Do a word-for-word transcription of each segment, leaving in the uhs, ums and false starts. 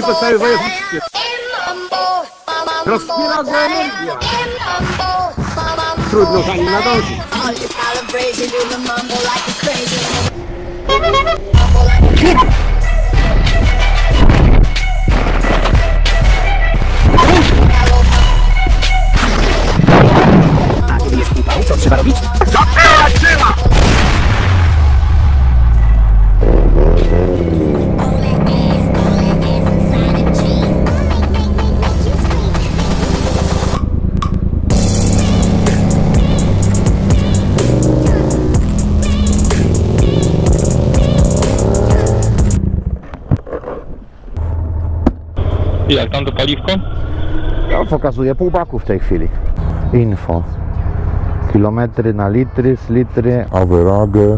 to całe województwie. Rozpiera go energia. Trudno za nim nadążyć. A kiedy jest upał, co trzeba robić? Zapierać drzewa! I jak tam to paliwko? No, pokazuje pół baku w tej chwili. Info. Kilometry na litry, z litry, average.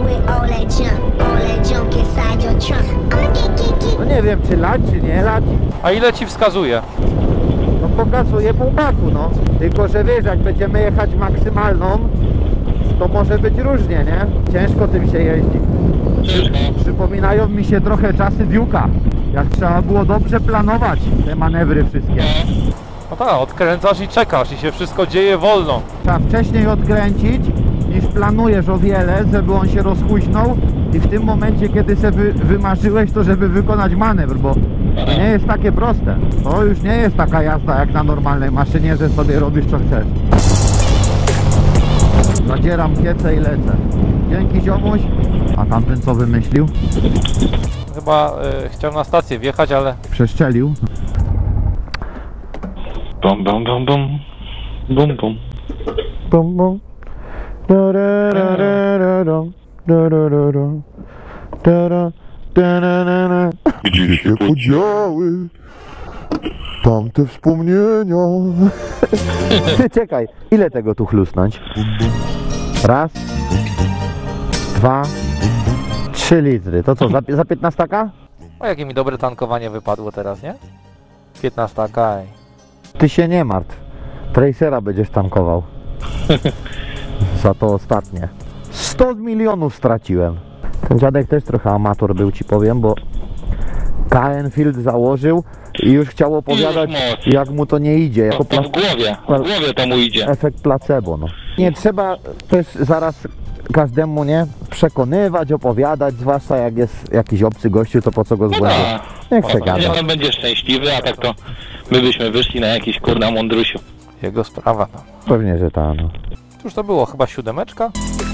No nie wiem, czy lać, czy nie lać. A ile ci wskazuje? No pokazuje pół baku, no. Tylko, że wiesz, jak będziemy jechać maksymalną, to może być różnie, nie? Ciężko tym się jeździ. Przypominają mi się trochę czasy Duke'a. Jak trzeba było dobrze planować te manewry wszystkie. No tak, odkręcasz i czekasz i się wszystko dzieje wolno. Trzeba wcześniej odkręcić, niż planujesz o wiele, żeby on się rozhuśnął i w tym momencie, kiedy sobie wymarzyłeś, to żeby wykonać manewr, bo to nie jest takie proste. To już nie jest taka jazda jak na normalnej maszynie, że sobie robisz co chcesz. Zadzieram piecę i lecę. Dzięki ziomuś. A tamten co wymyślił? Chyba y, chciał na stację wjechać, ale... Przeszczelił. Bum, bum, bum, bum. Bum, bum. Bum, bum. Da, da, da, da, da, da, da, da, da, da, da, da, da, da. Gdzie się podziały tamte wspomnienia? Ty czekaj, ile tego tu chlusnąć? Raz, dwa, trzy litry. To co, za, za piętnastaka? O, jakie mi dobre tankowanie wypadło teraz, nie? piętnastaka. Ty się nie martw. Tracera będziesz tankował. Za to ostatnie. sto milionów straciłem. Ten dziadek też trochę amator był, ci powiem, bo K Enfield założył i już chciał opowiadać, jak mu to nie idzie. Jako To w głowie, w głowie to mu idzie. efekt placebo, no. Nie trzeba też zaraz każdemu, nie, przekonywać, opowiadać, zwłaszcza jak jest jakiś obcy gościu, to po co go zbłędzić? tak. Niech se Nie, gada. on będzie szczęśliwy, a tak to my byśmy wyszli na jakiś kurna mądrusiu. Jego sprawa, no. Pewnie, że ta, no. Cóż to było? Chyba siódemeczka?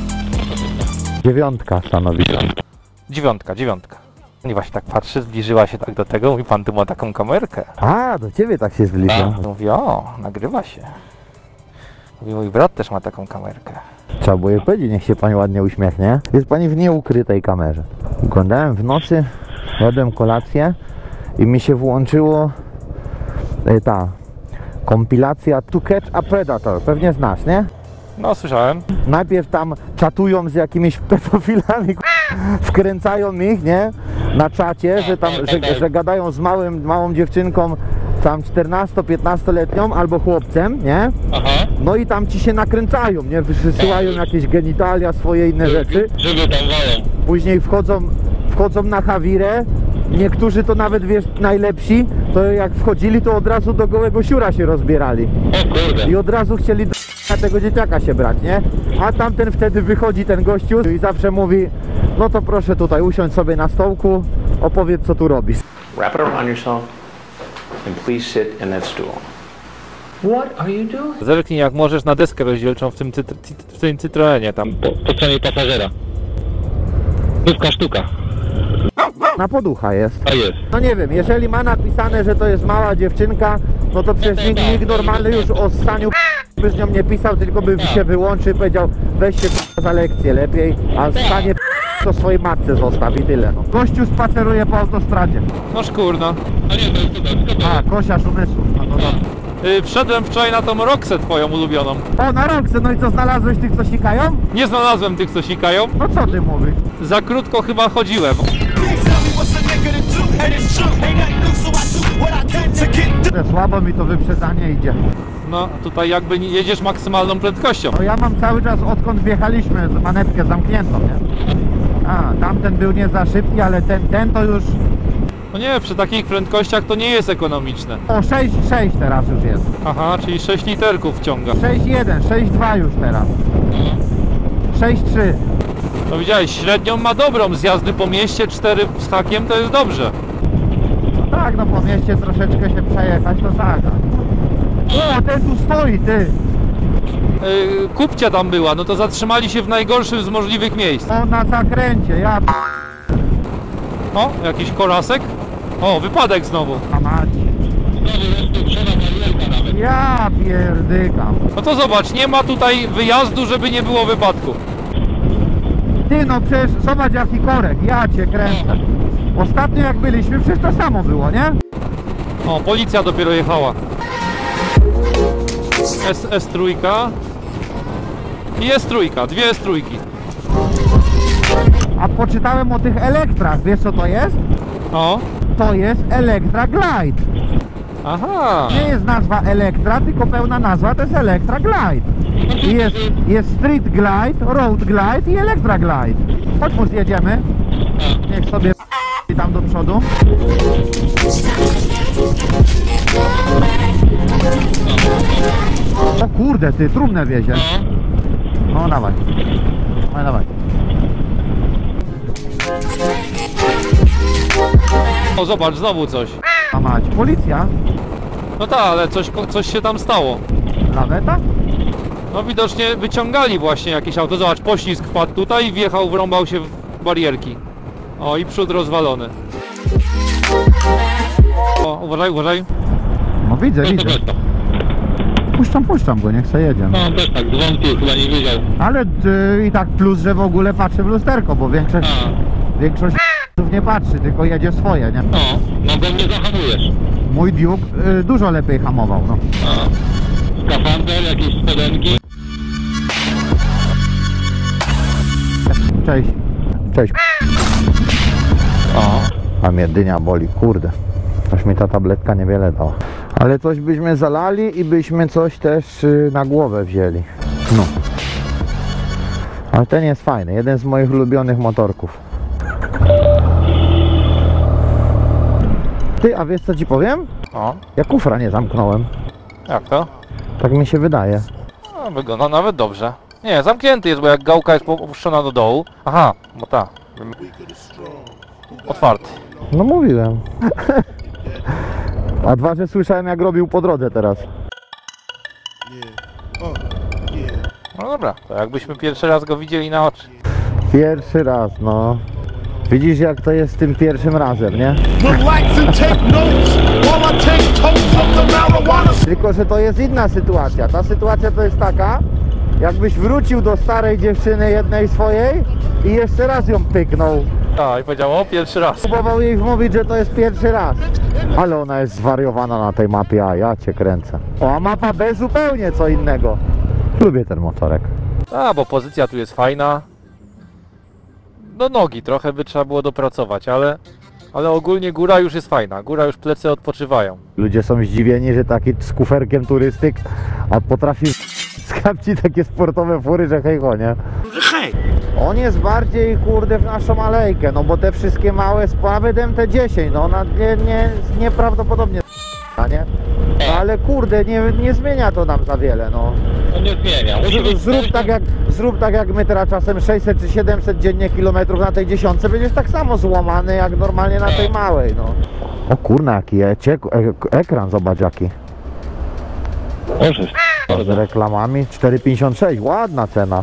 Dziewiątka stanowi. Dziewiątka, dziewiątka. I właśnie tak patrzy, zbliżyła się tak do tego, mówi, pan tu ma taką kamerkę. A, do ciebie tak się zbliża. Mówi, o, nagrywa się. Mówi, mój brat też ma taką kamerkę. Trzeba było jej powiedzieć, niech się pani ładnie uśmiechnie. Jest pani w nieukrytej kamerze. Oglądałem w nocy, jadłem kolację i mi się włączyło y, ta kompilacja To Catch a Predator. Pewnie znasz, nie? No, słyszałem. Najpierw tam czatują z jakimiś pedofilami, wkręcają ich, nie? Na czacie, że tam, że, że gadają z małym, małą dziewczynką tam czternasto-piętnastoletnią albo chłopcem, nie? Aha. No i tam ci się nakręcają, nie? Wysyłają jakieś genitalia, swoje inne rzeczy. Żeby tam walą. Później wchodzą, wchodzą na Hawirę. Niektórzy to nawet, wiesz, najlepsi, to jak wchodzili, to od razu do gołego siura się rozbierali. O kurde. I od razu chcieli do na tego dzieciaka się brać, nie? A tamten wtedy wychodzi, ten gościu, i zawsze mówi, no to proszę tutaj usiądź sobie na stołku, opowiedz co tu robisz. Wrap it around yourself and please sit in that stool. What are you doing? Zerknij jak możesz na deskę rozdzielczą w tym, cytr w tym Citroenie tam. Po, po stronie pasażera. Nówka sztuka. Na poducha jest. A jest. No nie wiem, jeżeli ma napisane, że to jest mała dziewczynka, no to przecież nikt, nikt normalny już o ssaniu by z nią nie pisał, tylko by się wyłączył i powiedział, weź się za lekcję lepiej, a ssanie to swojej matce zostaw i tyle, no. Gościu spaceruje po autostradzie. No szkurno. A nie, to jest tutaj. A, kosiarz umysłów, no to dobrze. Yy, wszedłem wczoraj na tą Roxę twoją ulubioną. O, na Roxę, no i co, znalazłeś tych, co sikają? Nie znalazłem tych, co sikają. No co ty mówisz? Za krótko chyba chodziłem. Słabo mi to wyprzedzanie idzie. No, tutaj jakby nie jedziesz maksymalną prędkością. No ja mam cały czas, odkąd wjechaliśmy, manetkę zamkniętą, nie? A, tamten był nie za szybki, ale ten, ten to już... No nie, przy takich prędkościach to nie jest ekonomiczne. O, sześć sześć teraz już jest. Aha, czyli sześć literków wciąga. sześć jeden, sześć dwa już teraz. sześć trzy. No widziałeś, średnią ma dobrą, z jazdy po mieście cztery z hakiem to jest dobrze. No tak, no po mieście troszeczkę się przejechać to zaga. O, ten tu stoi, ty! Yy, kupcia tam była, no to zatrzymali się w najgorszym z możliwych miejsc. O, na zakręcie, ja p... O, jakiś korasek? O, wypadek znowu. a mać. Ja pierdykam. No to zobacz, nie ma tutaj wyjazdu, żeby nie było wypadku. Ty, no przecież zobacz jaki korek, ja cię kręcę. Ostatnio jak byliśmy, przecież to samo było, nie? O, policja dopiero jechała. S, S trzy i S trzy, dwie S trzy. A poczytałem o tych elektrach, wiesz co to jest? O, To jest Electra Glide. aha. Nie jest nazwa Electra, tylko pełna nazwa to jest Electra Glide. I jest, jest Street Glide, Road Glide i Electra Glide. Chodź mu zjedziemy. Niech sobie i tam do przodu. O kurde, ty trumnę wiezie. No dawaj. No dawaj. O, zobacz, znowu coś. A mać, policja? No tak, ale coś, coś się tam stało. Laweta? No widocznie wyciągali właśnie jakieś auto. Zobacz, poślizg wpadł tutaj i wjechał, wrąbał się w barierki. O, i przód rozwalony. O, uważaj, uważaj. No widzę, widzę. Puszczam, puszczam go, niech se jedzie. No. No on też tak zwątpił, chyba nie wiedział. Ale y, i tak plus, że w ogóle patrzy w lusterko, bo większość, A, większość nie patrzy, tylko jedzie swoje, nie? no, no bo nie zahamujesz. Mój Duke y, dużo lepiej hamował, no. A, skafander, jakieś spodenki. Cześć. Cześć. O. A mnie dynia boli, kurde. Aż mi ta tabletka niewiele dała. Ale coś byśmy zalali i byśmy coś też y, na głowę wzięli. No. Ale ten jest fajny, jeden z moich ulubionych motorków. Ty, a wiesz co ci powiem? O, Ja kufra nie zamknąłem. jak to? Tak mi się wydaje. No, wygląda nawet dobrze. Nie, zamknięty jest, bo jak gałka jest opuszczona do dołu. Aha, bo ta. Otwarty. No mówiłem. A dwa, że słyszałem jak robił po drodze teraz. No dobra, to jakbyśmy pierwszy raz go widzieli na oczy. Pierwszy raz, no. Widzisz jak to jest z tym pierwszym razem, nie? Relax and take notes while I take totes of the marijuana. Tylko, że to jest inna sytuacja. Ta sytuacja to jest taka, jakbyś wrócił do starej dziewczyny jednej swojej i jeszcze raz ją pyknął. A, i powiedział, o, pierwszy raz. Próbował jej wmówić, że to jest pierwszy raz. Ale ona jest zwariowana na tej mapie, a ja cię kręcę. O, a mapa B zupełnie co innego. Lubię ten motorek. A, bo pozycja tu jest fajna. Do nogi trochę by trzeba było dopracować, ale... Ale ogólnie góra już jest fajna. Góra już plecy odpoczywają. Ludzie są zdziwieni, że taki z kuferkiem turystyk, a potrafi skapci takie sportowe fury, że hej ho, nie? On jest bardziej, kurde, w naszą alejkę, no bo te wszystkie małe sprawy, M T dziesięć, no ona nie, nie, nieprawdopodobnie a nie? No ale kurde, nie, nie zmienia to nam za wiele, no. To nie zmienia. Musi być Zrób tak, jak, zrób tak jak my teraz czasem sześćset czy siedemset dziennie kilometrów na tej dziesiątce, będziesz tak samo złamany jak normalnie na tej małej, no. O kurna, jaki eciek, e, ekran, zobacz jaki. Możesz. Z reklamami, cztery pięćdziesiąt sześć, ładna cena.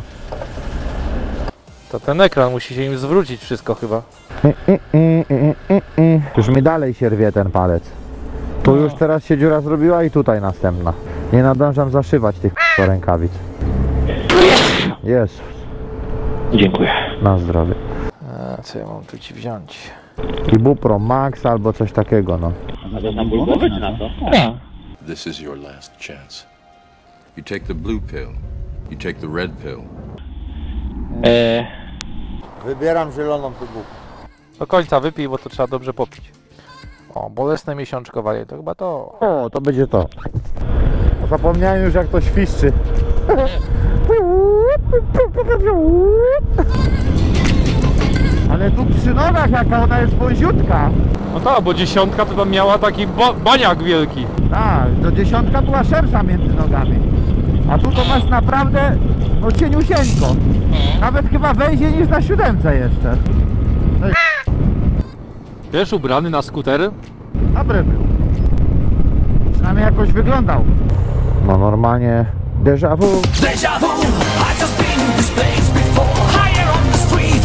To ten ekran musi się im zwrócić wszystko chyba. I, i, i, i, i, i. Już mi dalej się rwie ten palec. Tu już teraz się dziura zrobiła i tutaj następna. Nie nadążam zaszywać tych rękawic. Jezus, Dziękuję. na zdrowie. A, co ja mam tu ci wziąć? Ibupro Max albo coś takiego, no. Tak. This is your last chance. You take the blue pill. You take the red pill. E, Wybieram zieloną pigułkę. Do końca wypij, bo to trzeba dobrze popić. O, bolesne miesiączkowanie, to chyba to. O, to będzie to. Zapomniałem już jak to świszczy. Ale tu przy nogach jaka ona jest wąziutka. No tak, bo dziesiątka to tam miała taki ba baniak wielki. Tak, to dziesiątka była szersza między nogami. A tu to masz naprawdę, no cieniusieńko. Nawet chyba węziej niż na siódemce jeszcze. Wiesz, ubrany na skutery? Dobry był. Przynajmniej jakoś wyglądał. No normalnie déjà vu. Deja vu, I just been in this place before. Higher on the street.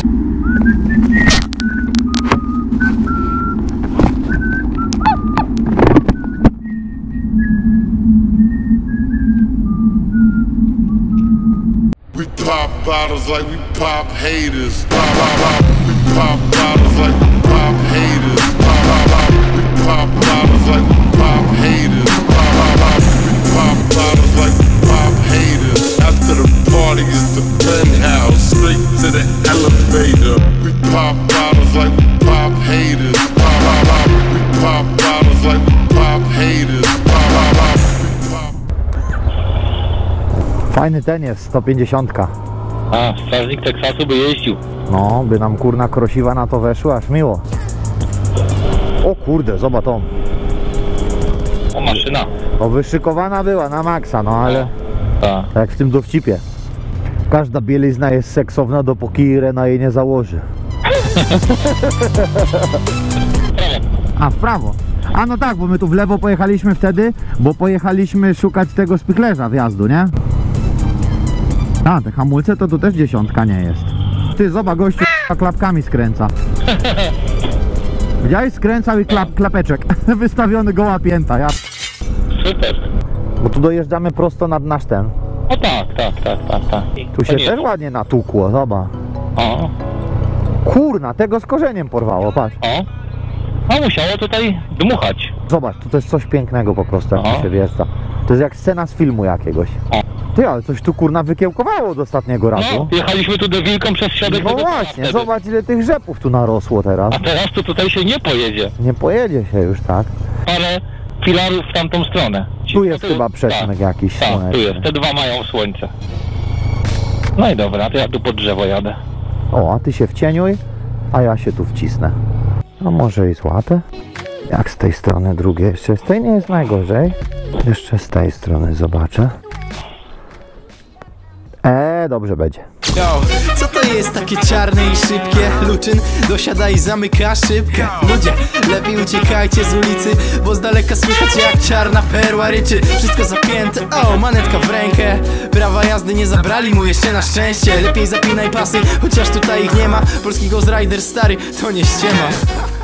We pop bottles like we pop haters. Pop, pop, pop. We pop bottles like we pop haters. Pop, pop, pop. We pop bottles like we pop haters. Pop, pop, pop. We pop bottles like we pop haters. After the party is the penthouse, straight to the elevator. We pop bottles like we pop haters. Pop, pop, pop. We pop bottles like we pop haters. Pop, pop, pop. We pop. Fajny ten jest, sto pięćdziesiąt. A, strażnik Teksasu by jeździł. No, by nam kurna krosiwa na to weszła, aż miło. O kurde, zobacz to. O, maszyna. O, wyszykowana była na maksa, no ale Tak. tak jak w tym dowcipie. Każda bielizna jest seksowna, dopóki Irena jej nie założy. A, w prawo. A no tak, bo my tu w lewo pojechaliśmy wtedy, bo pojechaliśmy szukać tego spichlerza wjazdu, nie? A, te hamulce to tu też dziesiątka nie jest. Ty, zobacz, gościu klapkami skręca. Widziałeś? Skręcał i klap, klapeczek. Wystawiony goła pięta, ja... Super. Bo tu dojeżdżamy prosto nad nasz ten. O tak, tak, tak, tak, tak. Tu się To nie też jest- ładnie natukło, zobacz. O, Kurna, tego z korzeniem porwało, patrz. o. A musiało tutaj dmuchać. Zobacz, to, to jest coś pięknego po prostu, jak O. tu się wjeżdża. To jest jak scena z filmu jakiegoś. O. Ty, ale coś tu kurna wykiełkowało od ostatniego razu. No, jechaliśmy tu dewilką przez środek No tego pola właśnie, wtedy. zobacz ile tych rzepów tu narosło teraz. A teraz to tutaj się nie pojedzie. Nie pojedzie się już, tak? Parę filarów w tamtą stronę. Ci- Tu jest no chyba przesmyk tak, jakiś Tak, tu słoneczny. jest. Te dwa mają słońce. No i dobra, to ja tu pod drzewo jadę. O, a ty się wcieniuj, a ja się tu wcisnę. No może i złapę? Jak z tej strony drugie? Jeszcze z tej nie jest najgorzej. Jeszcze z tej strony zobaczę. Eee, dobrze będzie. Yo, co to jest takie czarne i szybkie? Luczyn dosiada i zamyka szybkę. Ludzie, lepiej uciekajcie z ulicy, bo z daleka słychać jak czarna perła ryczy. Wszystko zapięte, o, manetka w rękę. Prawa jazdy nie zabrali mu jeszcze na szczęście. Lepiej zapinaj pasy, chociaż tutaj ich nie ma. Polski Ghost Rider stary, to nie ściema.